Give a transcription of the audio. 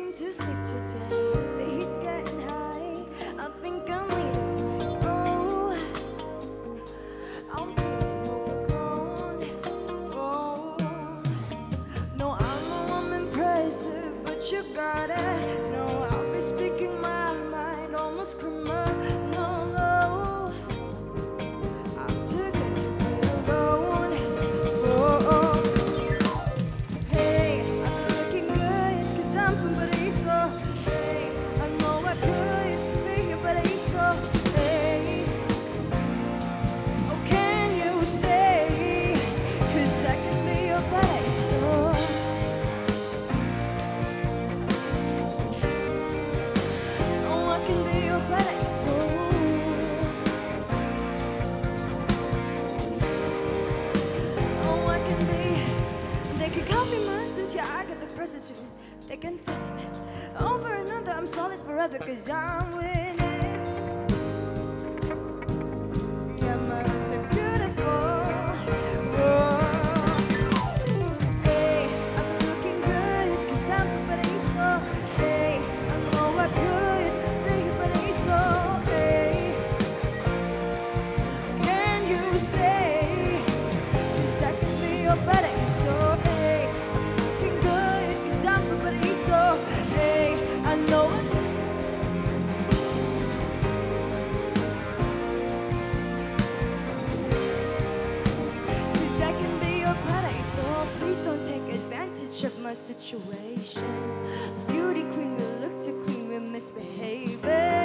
to sleep today. The heat's getting high. I think I'm leaving. Oh, I'm feeling overgrown. Oh, no, I'm a woman impressive, but you got it. No, I'll be speaking my mind, almost criminal. I'm too good to be alone. Oh, hey, I'm looking good 'cause I'm somebody so. Hey, I know I could be here, but it's so. Hey, oh, can you stay? 'Cause I can be your buddy, so. Oh, I can be your buddy, so. Oh, I can be. They can copy my since yeah, I got the precision. They can find over another. I'm solid forever 'cause I'm winning. Yeah, my roots are beautiful. Whoa. Hey, I'm looking good 'cause I'm somebody so. Hey, I know I could be but it's so. Hey, can you stay? 'Cause I can be your buddy, so hey, I'm looking good 'cause I'm somebody so. Hey, I know it. 'Cause I can be your buddy, so please don't take advantage of my situation. Beauty queen will look to queen, we're misbehaving.